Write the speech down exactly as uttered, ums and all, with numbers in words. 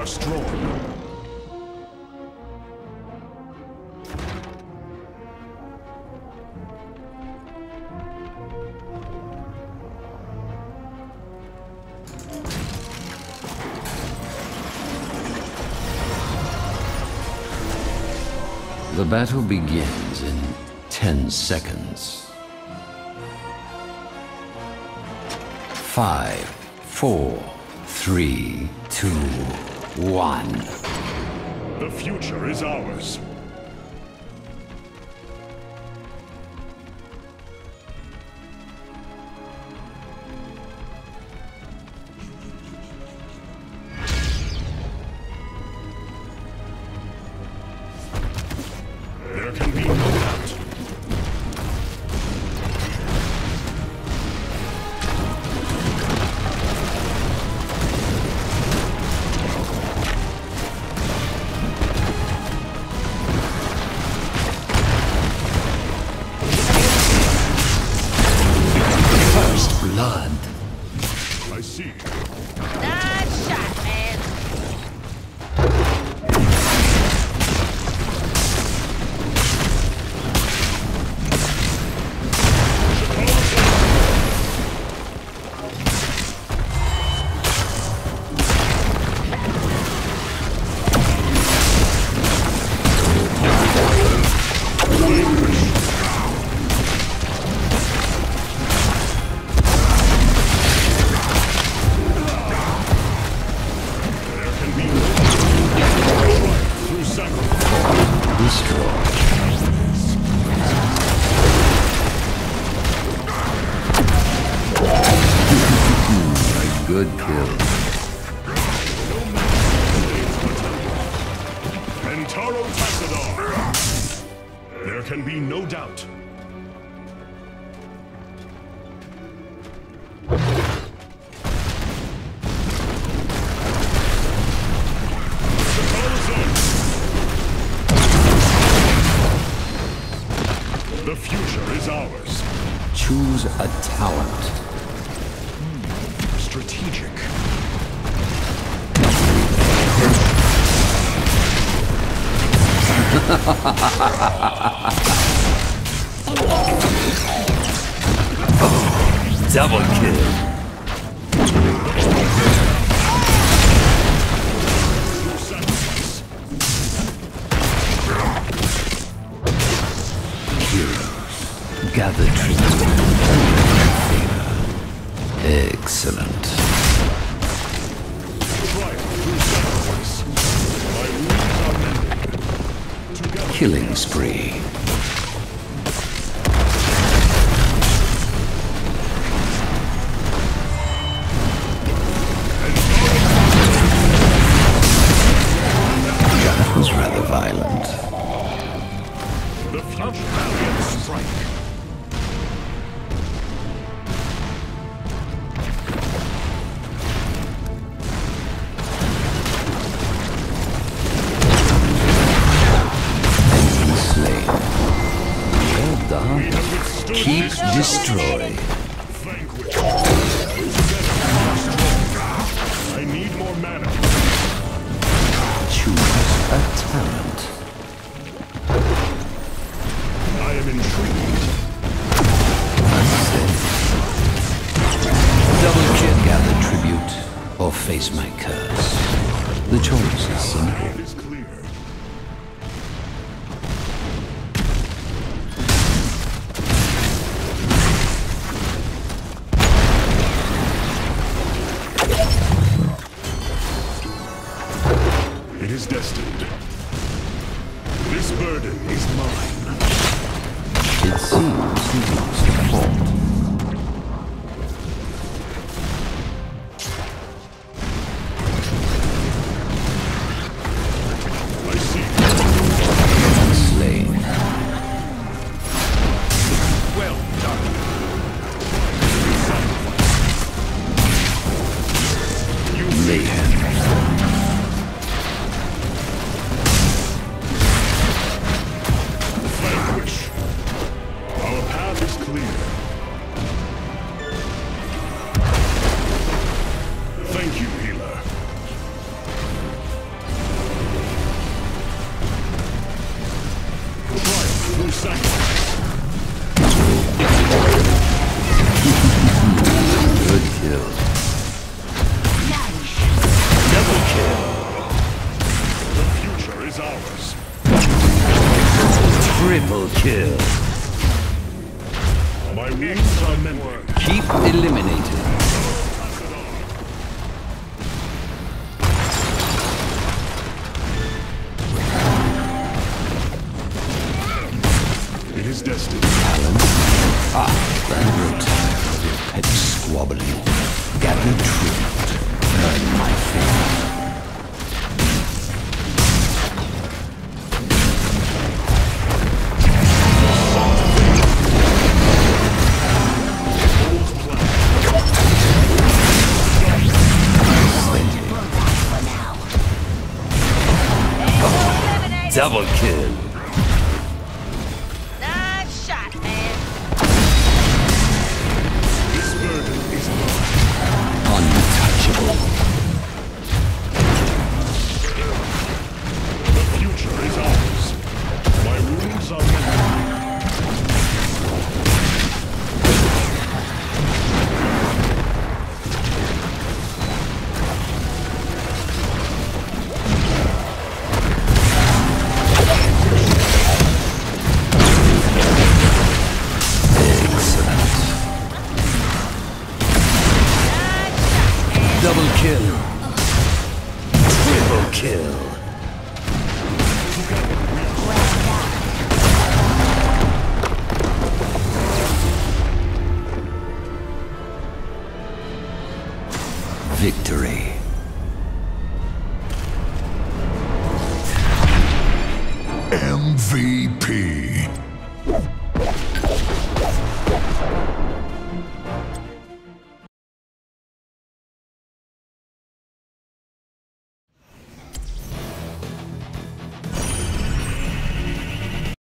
are strong. The battle begins in ten seconds. Five, four, three, two, one. The future is ours. There can be no doubt. First blood. I see. Nice shot, man. Good kill. Entaro Tassadar. There can be no doubt. The future is ours. Choose a talent. Strategic. Oh, double kill. Heroes, gather tribute. Excellent. Killing spree. That was rather violent. The future strike. Keep destroy. I need more mana. Choose a talent. I am intrigued. Double kill, gather tribute, or face my curse. The choice is simple. It is clear. It is destined. This burden is mine. It seems he lost a fault. I see. Slain. Well done. You Mayhem. vanquish. Our path is clear. Thank you, healer. My wounds are mending. Keep eliminated. It is destined. Talent. Ah, then retire of your petty squabbling. Gather tribute. Earn my favor. Double kill. Nice shot, man. This burden is mine. Untouchable. The future is ours. My wounds are mending. Double kill. Triple kill. Victory. M V P.